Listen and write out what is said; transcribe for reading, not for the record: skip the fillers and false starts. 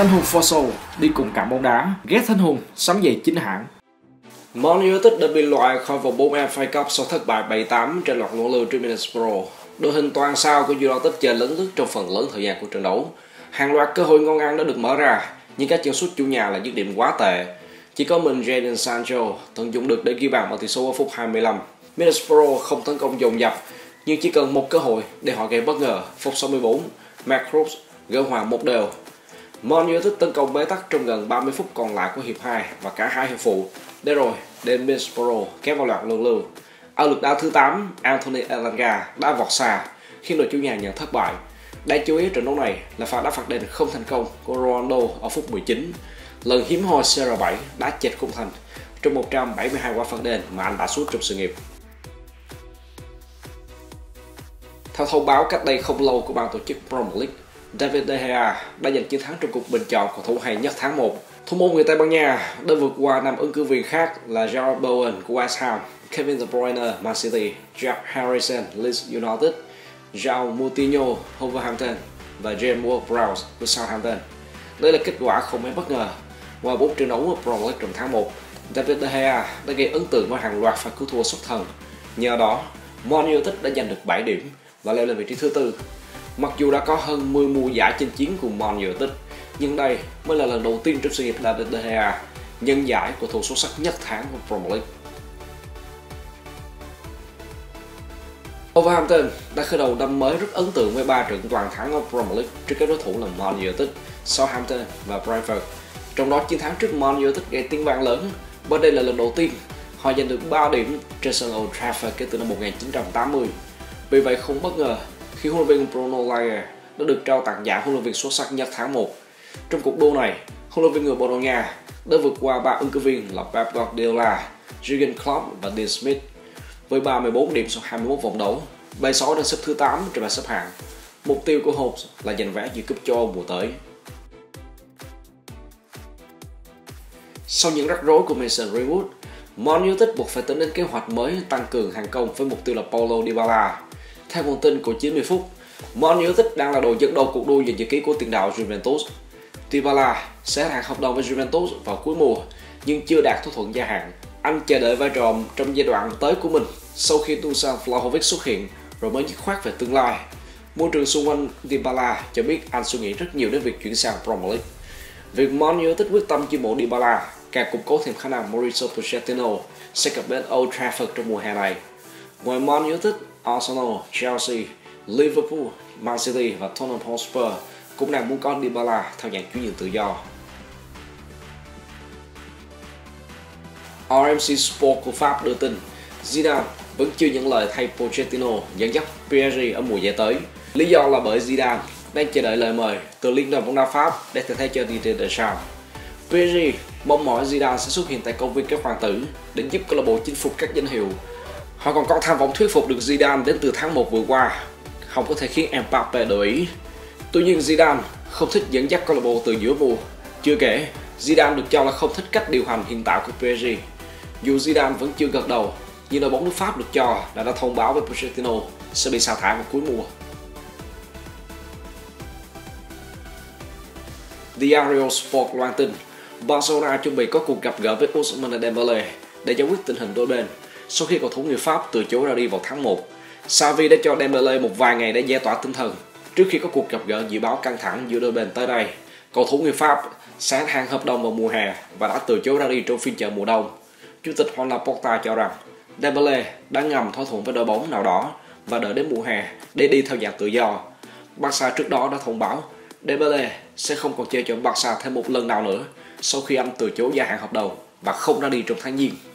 Thanh Hùng Fosso đi cùng cạm bóng đá, ghét Thanh Hùng sắm giày chính hãng. Man United đã bị loại khỏi vòng 4 FA Cup sau thất bại 7-8 trên loạt luân lưu trước Middlesbrough. Đội hình toàn sao của United chơi lấn lướt trong phần lớn thời gian của trận đấu. Hàng loạt cơ hội ngon ăn đã được mở ra, nhưng các chân sút chủ nhà là dứt điểm quá tệ. Chỉ có mình Jadon Sancho tận dụng được để ghi bàn ở tỷ số ở phút 25. Middlesbrough không tấn công dồn dập, nhưng chỉ cần một cơ hội để họ gây bất ngờ. Phút 64, Macross gỡ hòa 1-1. Man United tấn công bế tắc trong gần 30 phút còn lại của hiệp 2 và cả hai hiệp phụ. Để rồi, đến Middlesbrough kéo vào loạt luân lưu. Ở lượt đá thứ 8, Anthony Elanga đã vọt xa, khiến đội chủ nhà nhận thất bại. Đáng chú ý trận đấu này là pha đá phạt đền không thành công của Ronaldo ở phút 19. Lần hiếm hoi CR7 đã chệch khung thành trong 172 quả phạt đền mà anh đã sút trong sự nghiệp. Theo thông báo cách đây không lâu của ban tổ chức Premier League, David De Gea đã giành chiến thắng trong cuộc bình chọn cầu thủ hay nhất tháng 1. Thủ môn người Tây Ban Nha đã vượt qua 5 ứng cử viên khác là Jarrod Bowen của West Ham, Kevin De Bruyne Man City, Jack Harrison Leeds United, João Moutinho Wolverhampton và James Ward-Prowse của Southampton. Đây là kết quả không mấy bất ngờ. Qua 4 trận đấu ở Premier League trong tháng 1, David De Gea đã gây ấn tượng với hàng loạt pha cứu thua xuất thần. Nhờ đó, Man United đã giành được 7 điểm và leo lên vị trí thứ 4. Mặc dù đã có hơn 10 mùa giải chinh chiến cùng Man United, nhưng đây mới là lần đầu tiên trong sự nghiệp David De Gea nhận giải cầu thủ xuất sắc nhất tháng của Premier League. Wolverhampton đã khởi đầu năm mới rất ấn tượng với 3 trận toàn thắng ở Premier League trước các đối thủ là Man United, Southampton và Brentford. Trong đó chiến thắng trước Man United gây tiếng vang lớn bởi đây là lần đầu tiên họ giành được 3 điểm trên sân Old Trafford kể từ năm 1980. Vì vậy không bất ngờ khi huấn luyện viên Bruno Lage đã được trao tặng giải huấn luyện viên xuất sắc nhất tháng 1. Trong cuộc đua này, huấn luyện viên người Bồ Đào Nha đã vượt qua 3 ứng cử viên là Pep Guardiola, Jurgen Klopp và Dean Smith. Với 34 điểm sau 21 vòng đấu, bầy sói đang xếp thứ 8 trên bảng xếp hạng. Mục tiêu của Hawks là giành vé dự cúp châu Âu mùa tới. Sau những rắc rối của Mason Greenwood, Man United buộc phải tính đến kế hoạch mới tăng cường hàng công với mục tiêu là Paulo Dybala. Theo nguồn tin của 90 phút, Man United đang là đội dẫn đầu cuộc đua giành chữ ký của tiền đạo Juventus. Dybala sẽ hết hạn hợp đồng với Juventus vào cuối mùa, nhưng chưa đạt thỏa thuận gia hạn. Anh chờ đợi vai trò trong giai đoạn tới của mình sau khi Dusan Vlahovic xuất hiện rồi mới dứt khoát về tương lai. Môi trường xung quanh Dybala cho biết anh suy nghĩ rất nhiều đến việc chuyển sang Premier League. Việc Man United quyết tâm chiêu mộ Dybala càng củng cố thêm khả năng Mauricio Pochettino sẽ cập bến Old Trafford trong mùa hè này. Ngoài Man United, Arsenal, Chelsea, Liverpool, Man City và Tottenham Hotspur cũng đang muốn có Dybala theo dạng chuyển nhượng tự do. RMC Sport của Pháp đưa tin Zidane vẫn chưa nhận lời thay Pochettino dẫn dắt PSG ở mùa giải tới. Lý do là bởi Zidane đang chờ đợi lời mời từ Liên đoàn bóng đá Pháp để thay thế cho Didier Deschamps. PSG mong mỏi Zidane sẽ xuất hiện tại công viên các hoàng tử để giúp câu lạc bộ chinh phục các danh hiệu. Họ còn có tham vọng thuyết phục được Zidane đến từ tháng 1 vừa qua, không có thể khiến Mbappe đổi ý. Tuy nhiên Zidane không thích dẫn dắt câu lạc bộ từ giữa mùa. Chưa kể, Zidane được cho là không thích cách điều hành hiện tại của PSG. Dù Zidane vẫn chưa gật đầu, nhưng đội bóng nước Pháp được cho là đã thông báo với Pochettino sẽ bị sa thải vào cuối mùa. Diario Sport loan tin Barcelona chuẩn bị có cuộc gặp gỡ với Ousmane Dembélé để giải quyết tình hình đôi bên sau khi cầu thủ người Pháp từ chối ra đi vào tháng 1. Xavi đã cho Dembélé một vài ngày để giải tỏa tinh thần trước khi có cuộc gặp gỡ dự báo căng thẳng giữa đôi bên tới đây. Cầu thủ người Pháp sẽ hết hạn hợp đồng vào mùa hè và đã từ chối ra đi trong phiên chợ mùa đông. Chủ tịch Juan Laporta cho rằng Dembélé đã ngầm thỏa thuận với đội bóng nào đó và đợi đến mùa hè để đi theo dạng tự do. Barca trước đó đã thông báo Dembélé sẽ không còn chơi cho Barca thêm một lần nào nữa sau khi anh từ chối gia hạn hợp đồng và không ra đi trong tháng Giêng.